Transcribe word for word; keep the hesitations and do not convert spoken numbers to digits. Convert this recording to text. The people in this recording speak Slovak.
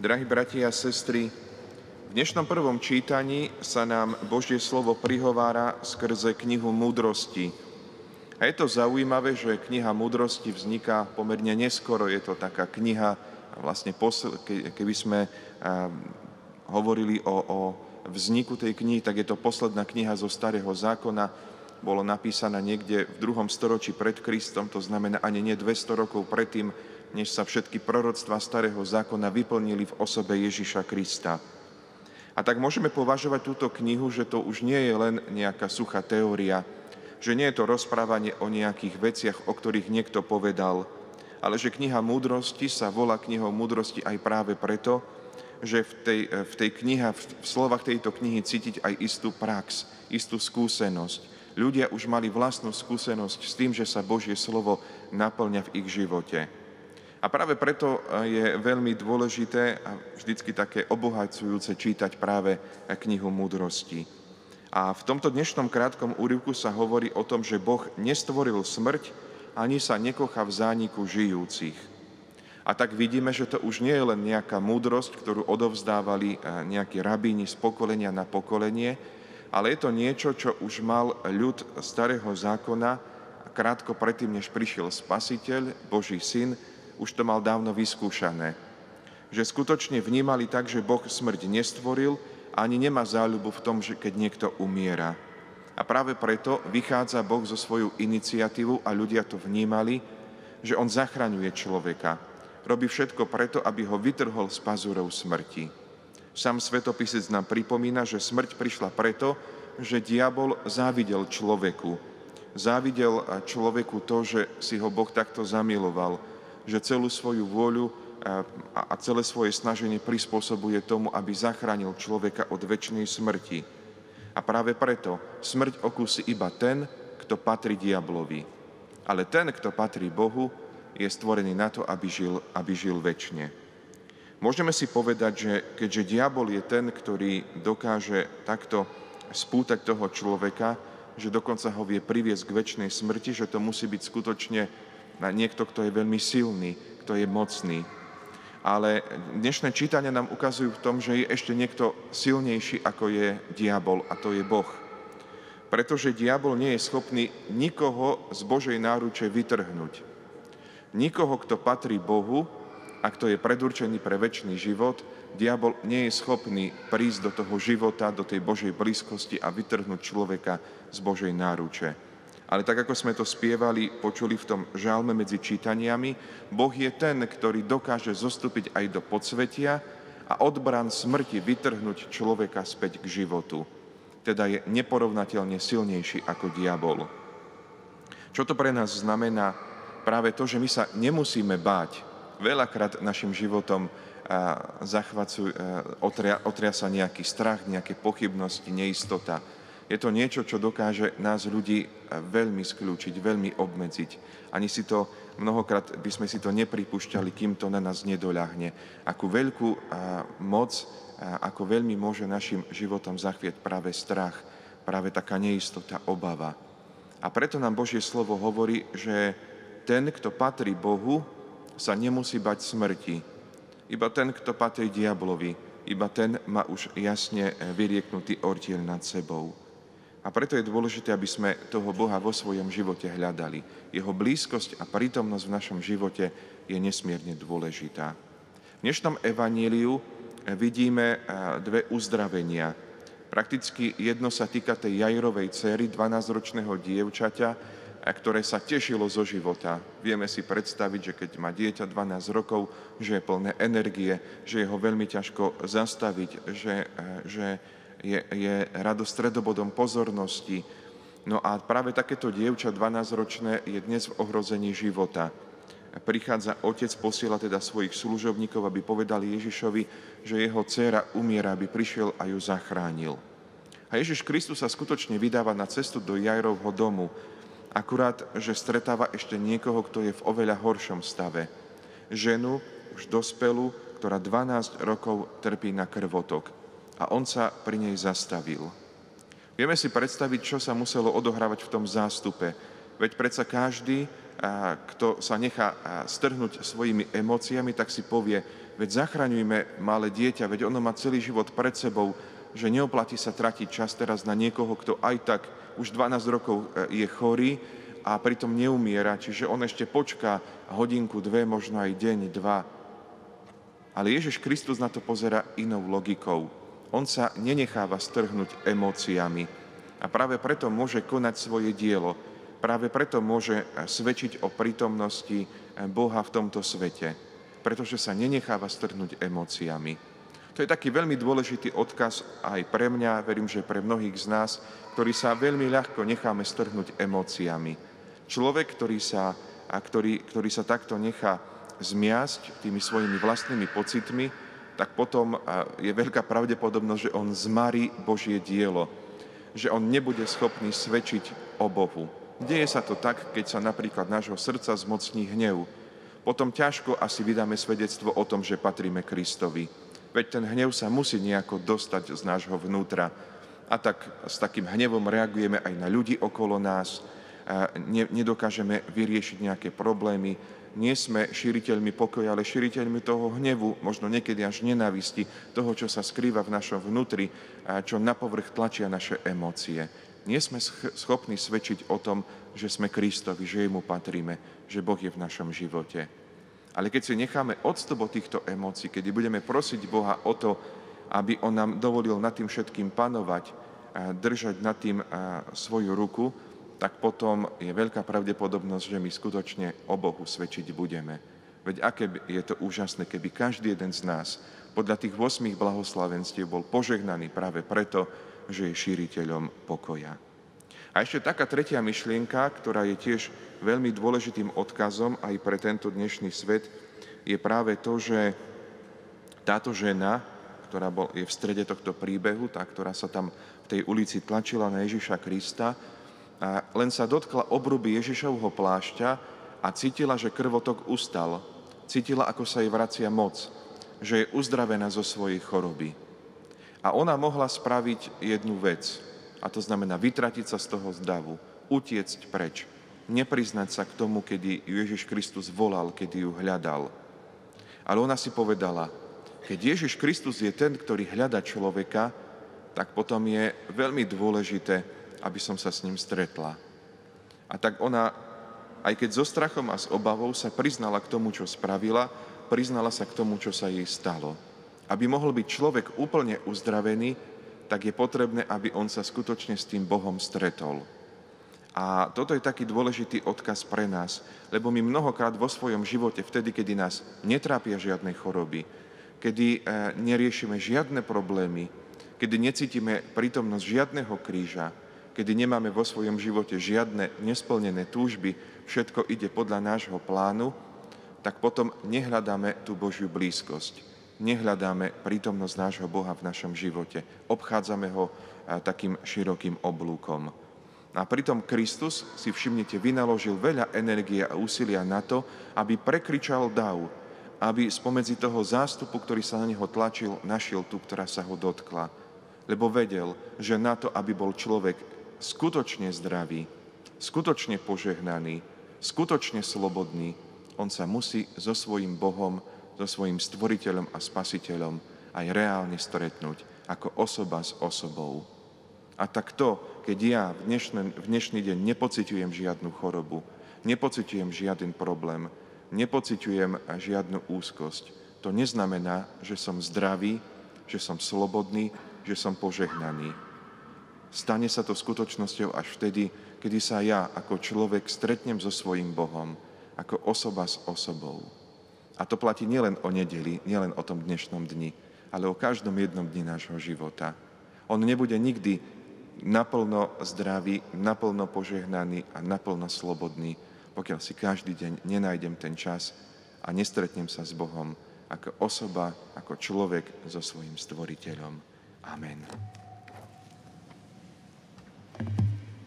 Drahí bratia a sestry, v dnešnom prvom čítaní sa nám Božie slovo prihovára skrze knihu múdrosti. A je to zaujímavé, že kniha múdrosti vzniká pomerne neskoro. Je to taká kniha, vlastne posl- keby sme hovorili o, o vzniku tej knihy, tak je to posledná kniha zo Starého zákona. Bolo napísaná niekde v druhom storočí pred Kristom, to znamená ani nie dvesto rokov predtým, než sa všetky proroctvá Starého zákona vyplnili v osobe Ježiša Krista. A tak môžeme považovať túto knihu, že to už nie je len nejaká suchá teória, že nie je to rozprávanie o nejakých veciach, o ktorých niekto povedal, ale že kniha múdrosti sa volá knihou múdrosti aj práve preto, že v tej, v tej knihe, v slovách tejto knihy cítiť aj istú prax, istú skúsenosť. Ľudia už mali vlastnú skúsenosť s tým, že sa Božie slovo naplňa v ich živote. A práve preto je veľmi dôležité a vždycky také obohacujúce čítať práve knihu múdrosti. A v tomto dnešnom krátkom úryvku sa hovorí o tom, že Boh nestvoril smrť, ani sa nekochá v zániku žijúcich. A tak vidíme, že to už nie je len nejaká múdrosť, ktorú odovzdávali nejakí rabíni z pokolenia na pokolenie, ale je to niečo, čo už mal ľud Starého zákona krátko predtým, než prišiel Spasiteľ, Boží syn, už to mal dávno vyskúšané. Že skutočne vnímali tak, že Boh smrť nestvoril, ani nemá záľubu v tom, že keď niekto umiera. A práve preto vychádza Boh so svojou iniciatívou a ľudia to vnímali, že On zachraňuje človeka. Robí všetko preto, aby ho vytrhol z pazúrov smrti. Sám svetopisec nám pripomína, že smrť prišla preto, že diabol závidel človeku. Závidel človeku to, že si ho Boh takto zamiloval, že celú svoju vôľu a celé svoje snaženie prispôsobuje tomu, aby zachránil človeka od večnej smrti. A práve preto smrť okúsi iba ten, kto patrí diablovi. Ale ten, kto patrí Bohu, je stvorený na to, aby žil, aby žil večne. Môžeme si povedať, že keďže diabol je ten, ktorý dokáže takto spútať toho človeka, že dokonca ho vie priviesť k večnej smrti, že to musí byť skutočne niekto, kto je veľmi silný, kto je mocný. Ale dnešné čítania nám ukazujú v tom, že je ešte niekto silnejší, ako je diabol, a to je Boh. Pretože diabol nie je schopný nikoho z Božej náruče vytrhnúť. Nikoho, kto patrí Bohu a kto je predurčený pre večný život, diabol nie je schopný prísť do toho života, do tej Božej blízkosti a vytrhnúť človeka z Božej náruče. Ale tak, ako sme to spievali, počuli v tom žalme medzi čítaniami, Boh je ten, ktorý dokáže zostúpiť aj do podsvetia a od brán smrti vytrhnúť človeka späť k životu. Teda je neporovnateľne silnejší ako diabol. Čo to pre nás znamená? Práve to, že my sa nemusíme báť. Veľakrát našim životom zachvacujú, otria, otria sa nejaký strach, nejaké pochybnosti, neistota. Je to niečo, čo dokáže nás ľudí veľmi skľúčiť, veľmi obmedziť. Ani si to, mnohokrát by sme si to nepripúšťali, kým to na nás nedoľahne. Akú veľkú moc, ako veľmi môže našim životom zachvieť práve strach, práve taká neistota, obava. A preto nám Božie slovo hovorí, že ten, kto patrí Bohu, sa nemusí bať smrti. Iba ten, kto patrí diablovi, iba ten má už jasne vyrieknutý ortiel nad sebou. A preto je dôležité, aby sme toho Boha vo svojom živote hľadali. Jeho blízkosť a prítomnosť v našom živote je nesmierne dôležitá. V dnešnom evaníliu vidíme dve uzdravenia. Prakticky jedno sa týka tej Jairovej dcery, dvanásťročného dievčaťa, ktoré sa tešilo zo života. Vieme si predstaviť, že keď má dieťa dvanásť rokov, že je plné energie, že je ho veľmi ťažko zastaviť, že, že je, je radosť stredobodom pozornosti. No a práve takéto dievča dvanásťročné je dnes v ohrození života. Prichádza otec, posiela teda svojich služobníkov, aby povedali Ježišovi, že jeho dcéra umiera, aby prišiel a ju zachránil. A Ježiš Kristus sa skutočne vydáva na cestu do Jairovho domu, akurát, že stretáva ešte niekoho, kto je v oveľa horšom stave. Ženu, už dospelú, ktorá dvanásť rokov trpí na krvotok. A on sa pri nej zastavil. Vieme si predstaviť, čo sa muselo odohrávať v tom zástupe. Veď predsa každý, kto sa nechá strhnúť svojimi emóciami, tak si povie, veď zachraňujme malé dieťa, veď ono má celý život pred sebou, že neoplatí sa tratiť čas teraz na niekoho, kto aj tak už dvanásť rokov je chorý a pritom neumiera, čiže on ešte počká hodinku, dve, možno aj deň, dva. Ale Ježiš Kristus na to pozerá inou logikou. On sa nenecháva strhnúť emóciami a práve preto môže konať svoje dielo. Práve preto môže svedčiť o prítomnosti Boha v tomto svete, pretože sa nenecháva strhnúť emóciami. To je taký veľmi dôležitý odkaz aj pre mňa, verím, že pre mnohých z nás, ktorí sa veľmi ľahko necháme strhnúť emóciami. Človek, ktorý sa, a ktorý, ktorý sa takto nechá zmiasť tými svojimi vlastnými pocitmi, tak potom je veľká pravdepodobnosť, že on zmarí Božie dielo, že on nebude schopný svedčiť o Bohu. Deje sa to tak, keď sa napríklad nášho srdca zmocní hnev. Potom ťažko asi vydáme svedectvo o tom, že patríme Kristovi. Veď ten hnev sa musí nejako dostať z nášho vnútra. A tak s takým hnevom reagujeme aj na ľudí okolo nás. Nedokážeme vyriešiť nejaké problémy. Nie sme šíriteľmi pokoja, ale šíriteľmi toho hnevu, možno niekedy až nenávisti, toho, čo sa skrýva v našom vnútri, čo na povrch tlačia naše emócie. Nie sme schopní svedčiť o tom, že sme Kristovi, že jemu patríme, že Boh je v našom živote. Ale keď si necháme odstup od týchto emócií, keď budeme prosiť Boha o to, aby on nám dovolil nad tým všetkým panovať, držať nad tým svoju ruku, tak potom je veľká pravdepodobnosť, že my skutočne o Bohu svedčiť budeme. Veď aké je to úžasné, keby každý jeden z nás podľa tých ôsmich blahoslavenstiev bol požehnaný práve preto, že je šíriteľom pokoja. A ešte taká tretia myšlienka, ktorá je tiež veľmi dôležitým odkazom aj pre tento dnešný svet, je práve to, že táto žena, ktorá bol, je v strede tohto príbehu, tá, ktorá sa tam v tej ulici tlačila na Ježiša Krista, a len sa dotkla obruby Ježišovho plášťa a cítila, že krvotok ustal. Cítila, ako sa jej vracia moc, že je uzdravená zo svojej choroby. A ona mohla spraviť jednu vec, a to znamená vytratiť sa z toho zdavu, utiecť preč, nepriznať sa k tomu, kedy ju Ježiš Kristus volal, kedy ju hľadal. Ale ona si povedala, keď Ježiš Kristus je ten, ktorý hľadá človeka, tak potom je veľmi dôležité, aby som sa s ním stretla. A tak ona, aj keď so strachom a s obavou, sa priznala k tomu, čo spravila, priznala sa k tomu, čo sa jej stalo. Aby mohol byť človek úplne uzdravený, tak je potrebné, aby on sa skutočne s tým Bohom stretol. A toto je taký dôležitý odkaz pre nás, lebo my mnohokrát vo svojom živote, vtedy, kedy nás netrápia žiadne choroby, kedy neriešime žiadne problémy, kedy necítime prítomnosť žiadneho kríža, kedy nemáme vo svojom živote žiadne nesplnené túžby, všetko ide podľa nášho plánu, tak potom nehľadáme tú Božiu blízkosť. Nehľadáme prítomnosť nášho Boha v našom živote. Obchádzame ho takým širokým oblúkom. A pritom Kristus, si všimnite, vynaložil veľa energie a úsilia na to, aby prekričal dav, aby spomedzi toho zástupu, ktorý sa na neho tlačil, našiel tú, ktorá sa ho dotkla. Lebo vedel, že na to, aby bol človek skutočne zdravý, skutočne požehnaný, skutočne slobodný, on sa musí so svojím Bohom, so svojím stvoriteľom a spasiteľom aj reálne stretnúť, ako osoba s osobou. A tak to, keď ja v dnešný, v dnešný deň nepociťujem žiadnu chorobu, nepociťujem žiaden problém, nepociťujem žiadnu úzkosť, to neznamená, že som zdravý, že som slobodný, že som požehnaný. Stane sa to skutočnosťou až vtedy, kedy sa ja ako človek stretnem so svojím Bohom, ako osoba s osobou. A to platí nielen o nedeli, nielen o tom dnešnom dni, ale o každom jednom dni nášho života. On nebude nikdy naplno zdravý, naplno požehnaný a naplno slobodný, pokiaľ si každý deň nenájdem ten čas a nestretnem sa s Bohom ako osoba, ako človek so svojím stvoriteľom. Amen.